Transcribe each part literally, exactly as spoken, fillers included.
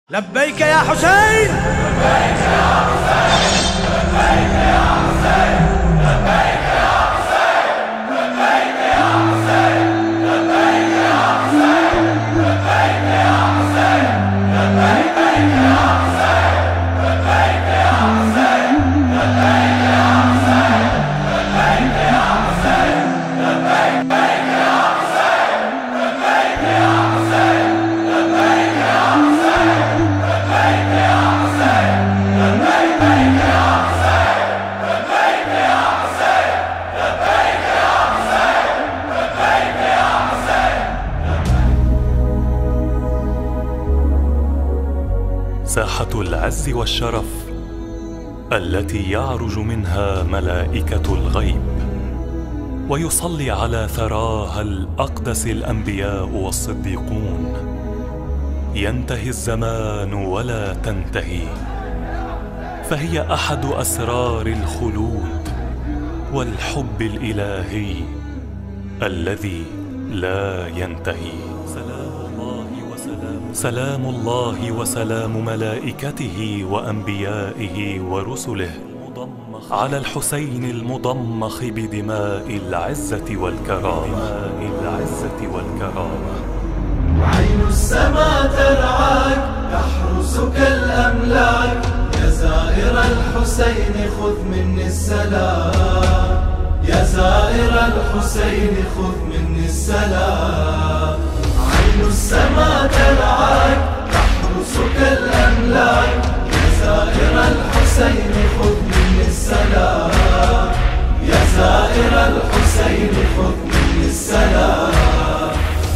لبيك يا حسين، لبيك يا حسين، لبيك يا حسين، لبيك يا حسين، لبيك يا حسين، لبيك يا حسين، لبيك يا حسين، لبيك يا حسين، لبيك يا حسين، لبيك يا حسين، لبيك يا حسين، لبيك يا حسين، لبيك يا حسين، لبيك يا ساحة العز والشرف التي يعرج منها ملائكة الغيب ويصلي على ثراها الأقدس الأنبياء والصديقون. ينتهي الزمان ولا تنتهي، فهي أحد أسرار الخلود والحب الإلهي الذي لا ينتهي. سلام الله وسلام ملائكته وأنبيائه ورسله على الحسين المضمخ بدماء العزة والكرامة. عين السماء ترعاك تحرسك الأملاك، يا زائر الحسين خذ مني السلام، يا زائر الحسين خذ مني السلام. عين السماء ترعاك تحرسك الأملاك، يا زائر الحسين خذ مني السلام، يا زائر الحسين خذ مني السلام.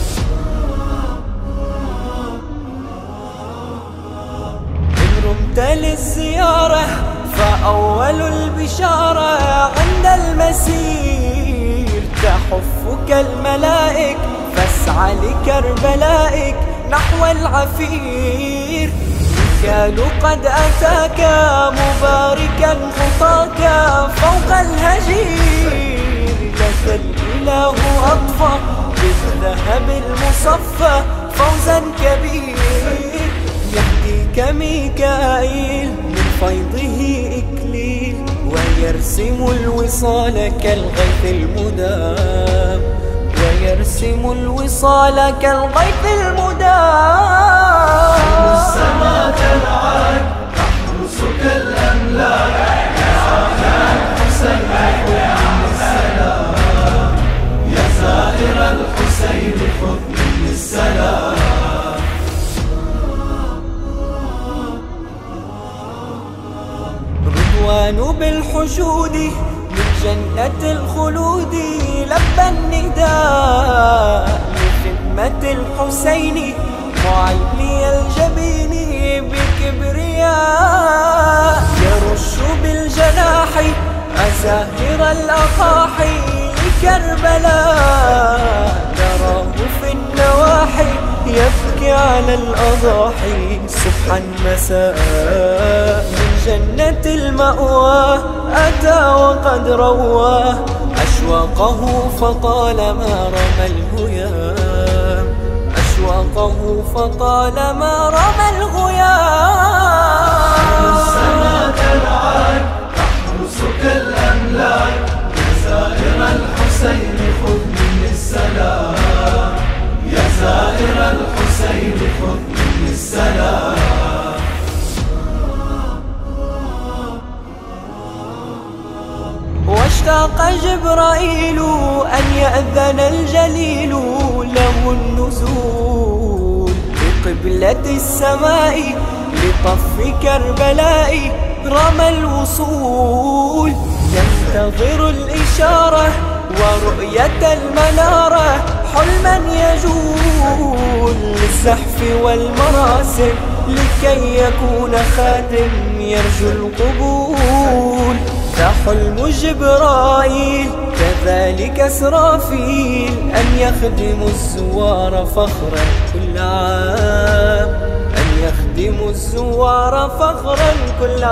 إن رمت للزيارة فأول البشارة عند المسير تحفك الملائك، فاسعى لكربلائك نحو العفير. ميكال قد أتاك مباركا خطاك فوق الهجير، لك الإله أطفى بالذهب المصفى فوزا كبير. يهديك ميكائيل من فيضه إكليل، ويرسم الوصال كالغيث المدام، ويرسم الوصال كالغيث المدام. السماء ترعاك تحرسك الأملاك، يا زائر الحسين خذ مني السلام، يا زائر الحسين خذ مني السلام. رضوان بالحشود من جنة الخلود لبى النداء لخدمة الحسين، معلي الجبين بكبرياء. يرش بالجناح أزاهر الأقاحي لكربلاء، تراه في النواحي يبكي على الأضاحي صبحا مساء. من جنة المأوى أتى وقد رواه، أشواقه فطالما رمى الهيام، أشواقه فطالما رمى الهيام. السماء ترعاك تحرسك الأملاك، يا زائر الحسين خذ مني السلام، يا زائر الحسين خذ مني السلام. واشتاق جبرائيل أن يأذن الجليل له النزول بقبلة السماء، لطف كربلاء رمى الوصول. ينتظر الإشارة ورؤية المنارة، حلما يجول للزحف والمراسم، لكي يكون خاتم يرجو القبول. فحلم جبرائيل كذلك إسرافيل، أن يخدموا الزوار فخرا كل عام، أن يخدموا الزوار فخرا كل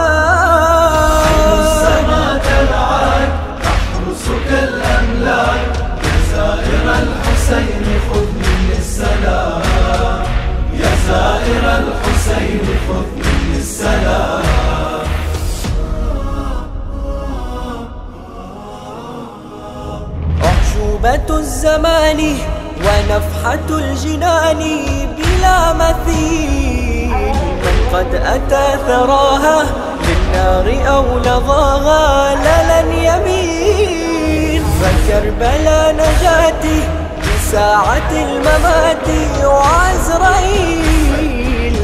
عام. السماء ترعاك تحرسك الأملاك، يا زائر الحسين خذ مني السلام، يا زائر الحسين الزمان ونفحة الجنان بلا مثيل. من قد أتى ثراها للنار أو لظاها لا لن يميل. فكربلا نجاتي بساعة الممات وعزرائيل.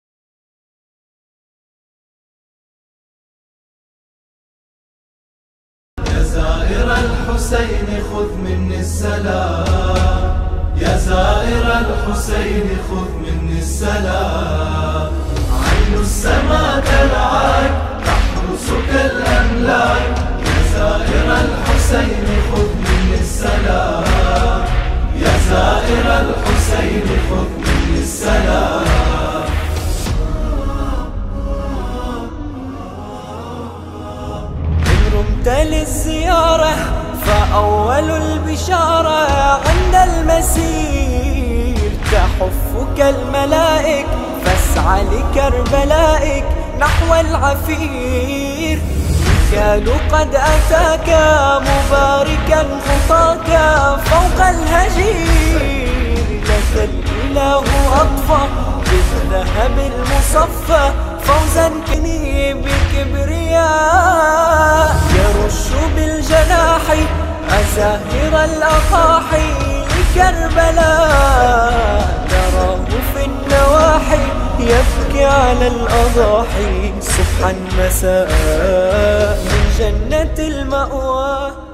يا زائر الحسين خذ مني السلام، يا زائر الحسين خذ مني السلام. عين السما ترعاك تحرسك الأملاك، يا زائر الحسين خذ مني السلام، يا زائر الحسين خذ مني السلام. إن رمت للزيارة فأول البشارة عند المسير تحفك الملائك، فاسعى لكربلائك نحو العفير. ميكال قد أتاك مباركا خطاك فوق الهجير. لك الإله أطفى بالذهب المصفى فوزا كني بكبرياء. يرش بالجناح أزاهر الأقاحي لكربلاء. نراه في النواحي يبكي على الأضاحي صبحا مساء من جنة المأوى.